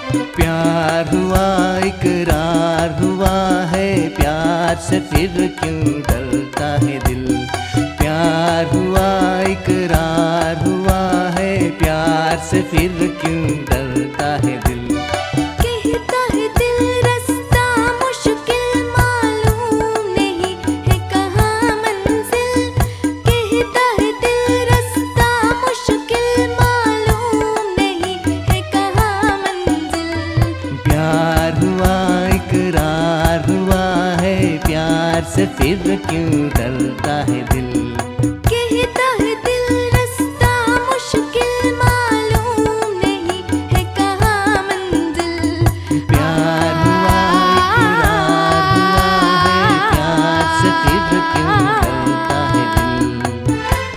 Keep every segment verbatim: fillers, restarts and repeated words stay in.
प्यार हुआ इकरार हुआ है, प्यार से फिर क्यों डरता है दिल। प्यार हुआ इकरार हुआ है, प्यार से फिर क्यों डरता है दिल। कहता है दिल रास्ता मुश्किल मालूम नहीं है कहाँ मंजिल। कहता है दिल रास्ता मुश्किल मालूम नहीं है कहाँ मंजिल। प्यार हुआ इकरार हुआ है, प्यार से फिर क्यों डरता है दिल। कहता है दिल रास्ता मुश्किल मालूम नहीं है कहाँ मंजिल। प्यार हुआ इकरार हुआ है, प्यार से फिर क्यों डरता है दिल।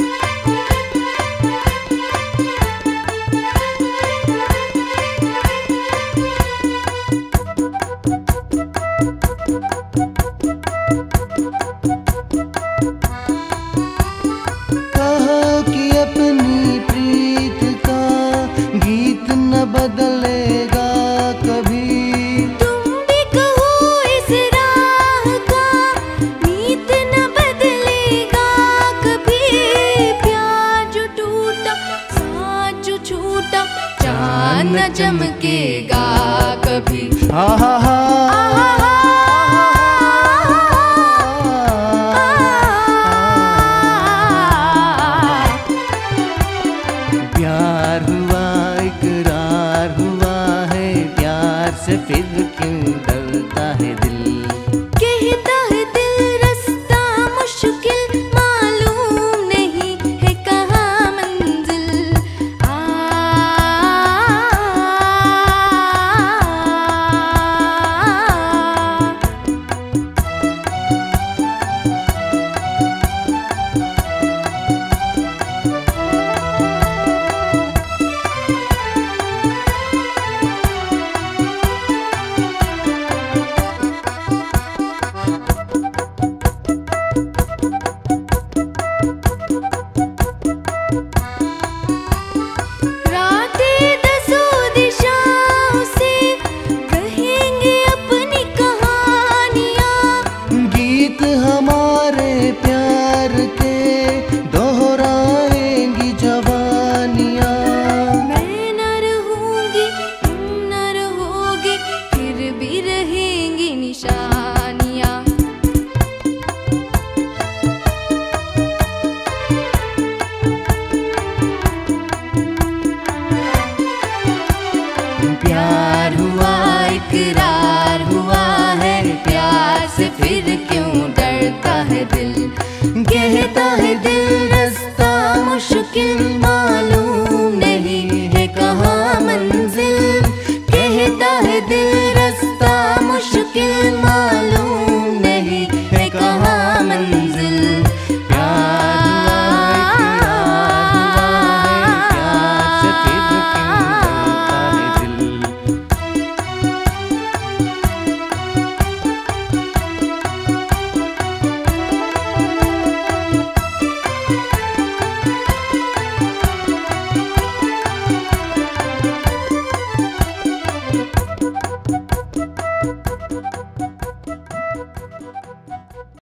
कहो कि अपनी प्रीत का गीत न बदलेगा कभी। तुम भी कहो इस राह का नीत न बदलेगा कभी। प्यार जो टूटा साथ जो छूटा चांद न चमकेगा कभी। हा हा हा प्यार हुआ इकरार हुआ है, प्यार से फिर क्यों डरता है दिल। कहता है दिल रास्ता मुश्किल मालूम नहीं है कहाँ मंजिल। आ रातें दसों दिशाओं से कहेंगे अपनी कहानियाँ। गीत हमारे प्यार के दोहराएंगी जवानियाँ। मैं न रहूंगी तुम न रहोगे फिर भी रहेंगी निशानियाँ। प्यार हुआ इकरार हुआ है, प्यार से फिर क्यों डरता है दिल। कहता है दिल रास्ता मुश्किल मालूम